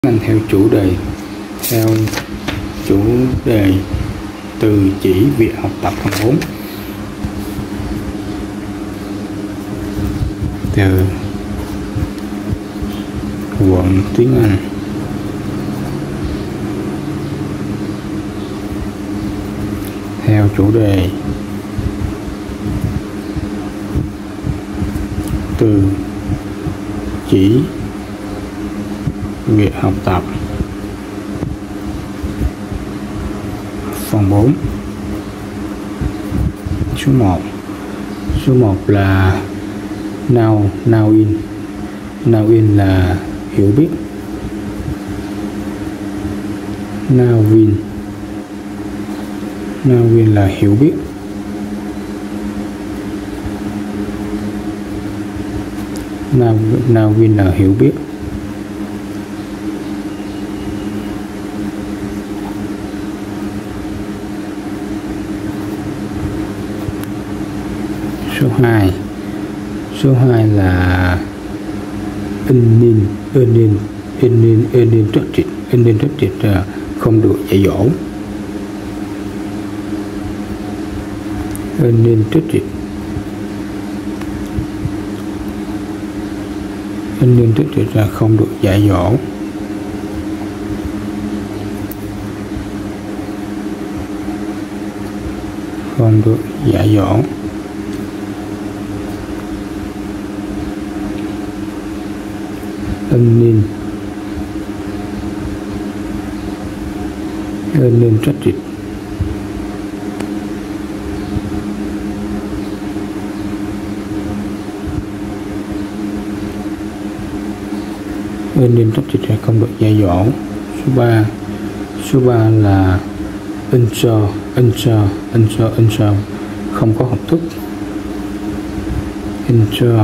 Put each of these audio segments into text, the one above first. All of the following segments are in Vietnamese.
Anh theo chủ đề từ chỉ việc học tập phần 4. Từ vựng tiếng Anh. Theo chủ đề từ chỉ việc học tập phần 4. Số 1 là now in. Now in là hiểu biết. Now in là hiểu biết. Now in là hiểu biết. Số 2 là uninterrupted là không được dạy dỗ. Uninterrupted là không được dạy dỗ. Không được dạy dỗ. Uninterrupted là không được dạy dỗ. Số 3 là enjoy không có học thức. Enjoy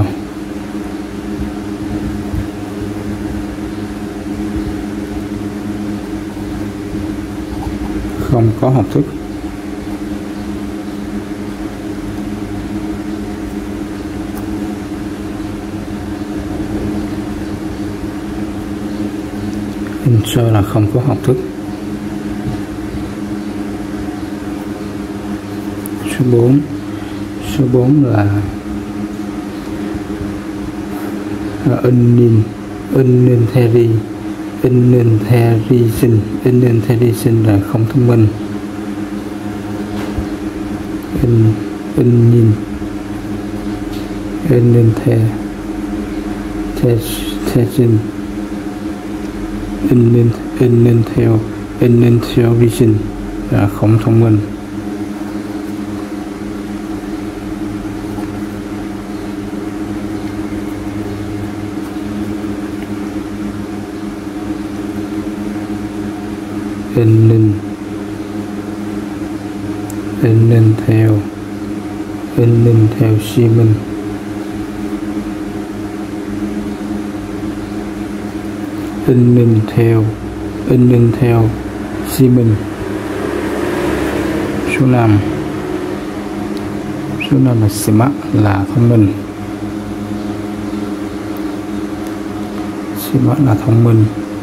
không có học thức. Enjoy là không có học thức. Số 4 là intelligent là không thông minh. Intelligent là không thông minh. Theo Simon. Theo Simon. Số 5 là smart là thông minh. Smart là thông minh.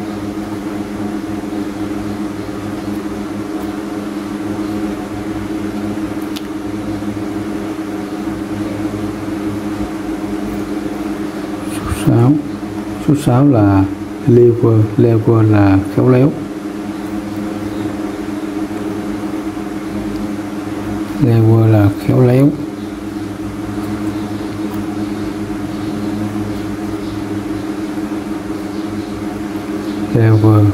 Số 6 là clever là khéo léo. Clever là khéo léo. Clever.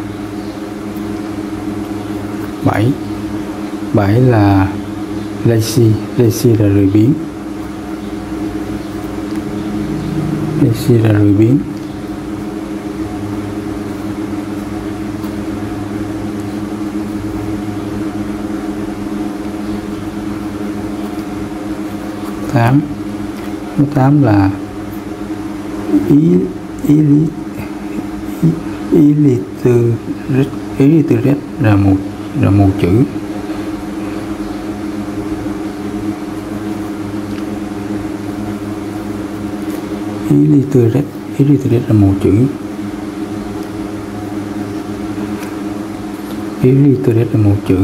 7 là lazy là lười biếng. Lazy là lười biếng. 8 là illiterate là mù chữ. Illiterate là mù chữ. Illiterate là một chữ.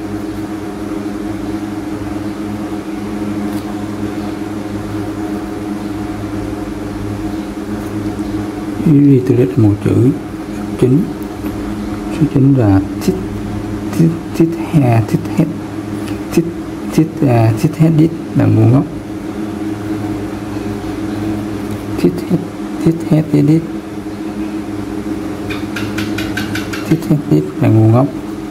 Illiterate là một chữ. Số chính là thích hết là ngu ngốc. Thích hết là ngu ngốc.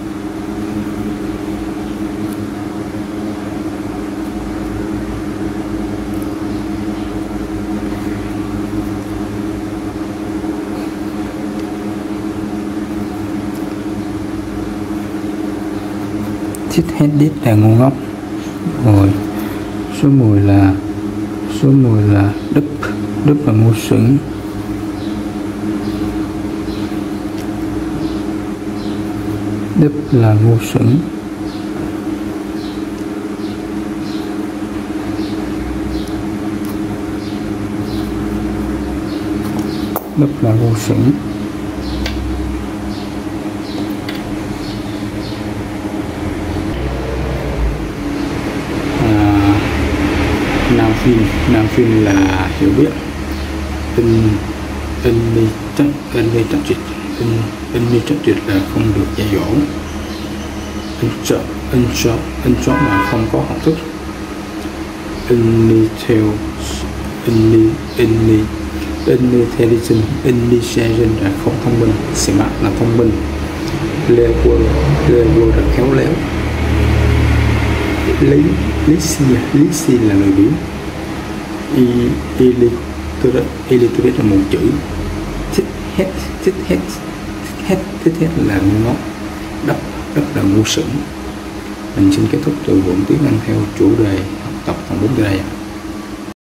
Thích hết là ngu ngốc. Rồi số 10 là đúp là ngu xuẩn. Đúp là ngu xuẩn. Đúp là ngu xuẩn. Nam phim là hiểu biết. In mi trắc trịch là không được dạy dỗ. In chó mà không có học thức. Intelligent là không thông minh. Smart là thông minh. Clever là khéo léo. Lazy là lười biếng. Illiterate là một chữ. Thích hết là ngu ngốc. Đắp là ngu xuẩn. Mình xin kết thúc từ vựng tiếng Anh theo chủ đề học tập phần 4 đây.